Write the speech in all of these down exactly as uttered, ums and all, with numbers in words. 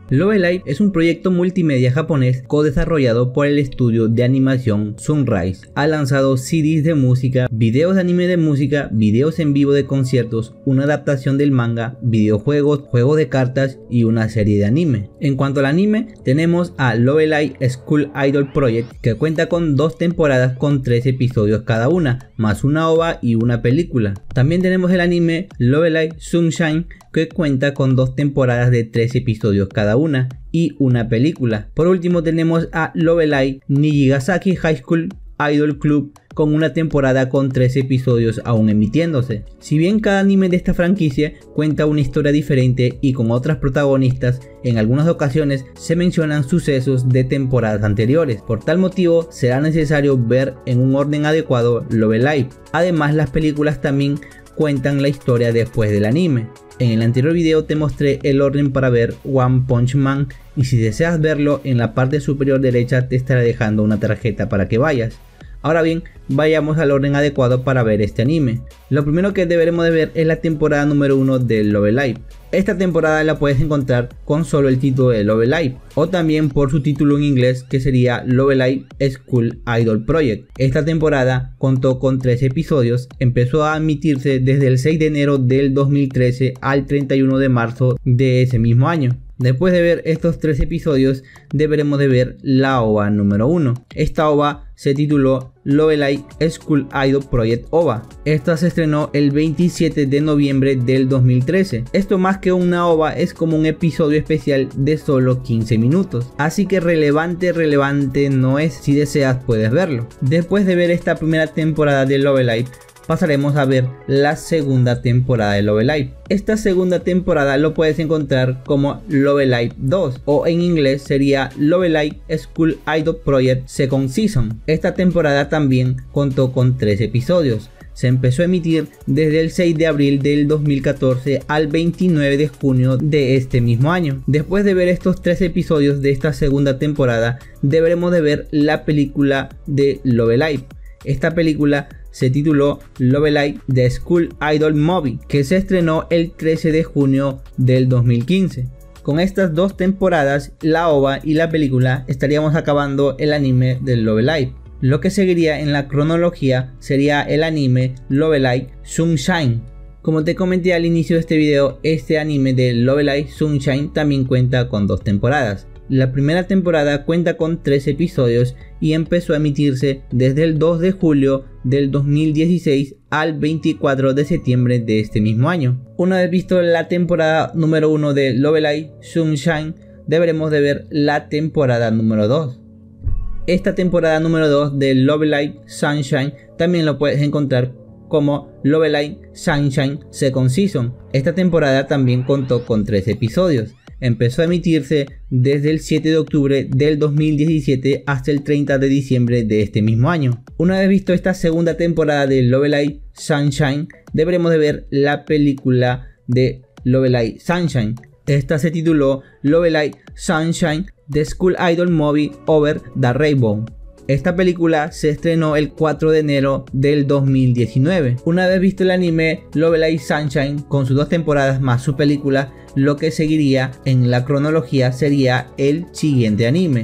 Love Live es un proyecto multimedia japonés co-desarrollado por el estudio de animación Sunrise. Ha lanzado C Ds de música, videos de anime de música, videos en vivo de conciertos, una adaptación del manga, videojuegos, juegos de cartas y una serie de anime. En cuanto al anime, tenemos a Love Live School Idol Project, que cuenta con dos temporadas con tres episodios cada una, más una O V A y una película. También tenemos el anime Love Live Sunshine, que cuenta con dos temporadas de tres episodios cada una y una película. Por último tenemos a Love Live Nijigasaki High School Idol Club, con una temporada con tres episodios aún emitiéndose. Si bien cada anime de esta franquicia cuenta una historia diferente y con otras protagonistas, en algunas ocasiones se mencionan sucesos de temporadas anteriores. Por tal motivo será necesario ver en un orden adecuado Love Live. Además, las películas también cuentan la historia después del anime. En el anterior video te mostré el orden para ver One Punch Man, y si deseas verlo, en la parte superior derecha te estaré dejando una tarjeta para que vayas. Ahora bien, vayamos al orden adecuado para ver este anime. Lo primero que deberemos de ver es la temporada número uno de Love Live. Esta temporada la puedes encontrar con solo el título de Love Live, o también por su título en inglés, que sería Love Live School Idol Project. Esta temporada contó con tres episodios, empezó a emitirse desde el seis de enero del dos mil trece al treinta y uno de marzo de ese mismo año. Después de ver estos tres episodios, deberemos de ver la O V A número uno. Esta O V A se tituló Love Live School Idol Project O V A. Esta se estrenó el veintisiete de noviembre del dos mil trece. Esto, más que una O V A, es como un episodio especial de solo quince minutos. Así que relevante, relevante no es. Si deseas puedes verlo. Después de ver esta primera temporada de Love Live, pasaremos a ver la segunda temporada de Love Live. Esta segunda temporada lo puedes encontrar como Love Live dos, o en inglés sería Love Live School Idol Project Second Season. Esta temporada también contó con tres episodios. Se empezó a emitir desde el seis de abril del dos mil catorce al veintinueve de junio de este mismo año. Después de ver estos tres episodios de esta segunda temporada, deberemos de ver la película de Love Live. Esta película se tituló Love Live The School Idol Movie, que se estrenó el trece de junio del dos mil quince. Con estas dos temporadas, la O V A y la película, estaríamos acabando el anime de Love Live. Lo que seguiría en la cronología sería el anime Love Live Sunshine. Como te comenté al inicio de este video, este anime de Love Live Sunshine también cuenta con dos temporadas. La primera temporada cuenta con tres episodios y empezó a emitirse desde el dos de julio del dos mil dieciséis al veinticuatro de septiembre de este mismo año. Una vez visto la temporada número uno de Love Live Sunshine, deberemos de ver la temporada número dos. Esta temporada número dos de Love Live Sunshine también lo puedes encontrar como Love Live Sunshine Second Season. Esta temporada también contó con tres episodios. Empezó a emitirse desde el siete de octubre del dos mil diecisiete hasta el treinta de diciembre de este mismo año. Una vez visto esta segunda temporada de Love Live Sunshine, deberemos de ver la película de Love Live Sunshine. Esta se tituló Love Live Sunshine The School Idol Movie Over the Rainbow. Esta película se estrenó el cuatro de enero del dos mil diecinueve. Una vez visto el anime Love Live Sunshine con sus dos temporadas más su película, lo que seguiría en la cronología sería el siguiente anime.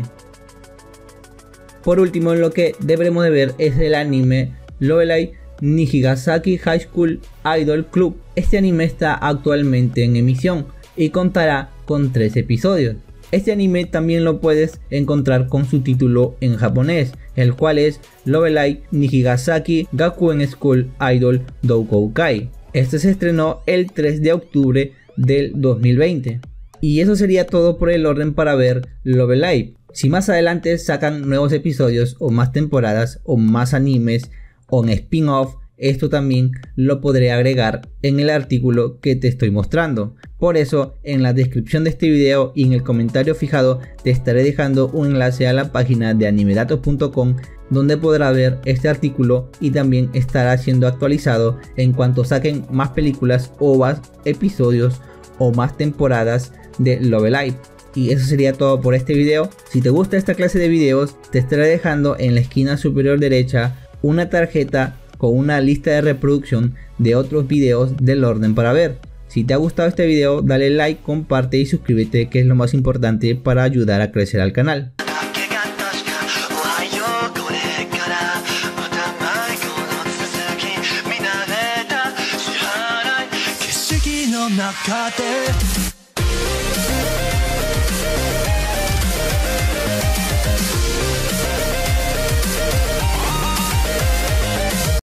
Por último, lo que deberemos de ver es el anime Love Live Nijigasaki High School Idol Club. Este anime está actualmente en emisión y contará con tres episodios. Este anime también lo puedes encontrar con su título en japonés, el cual es Love Live Nijigasaki Gakuen School Idol Doukoukai. Este se estrenó el tres de octubre del dos mil veinte. Y eso sería todo por el orden para ver Love Live. Si más adelante sacan nuevos episodios o más temporadas o más animes o en spin-off, esto también lo podré agregar en el artículo que te estoy mostrando. Por eso, en la descripción de este video y en el comentario fijado te estaré dejando un enlace a la página de animedatos punto com, donde podrás ver este artículo y también estará siendo actualizado en cuanto saquen más películas, O V As, episodios o más temporadas de Love Live. Y eso sería todo por este video. Si te gusta esta clase de videos, te estaré dejando en la esquina superior derecha una tarjeta con una lista de reproducción de otros videos del orden para ver. Si te ha gustado este video, dale like, comparte y suscríbete, que es lo más importante para ayudar a crecer al canal. の中で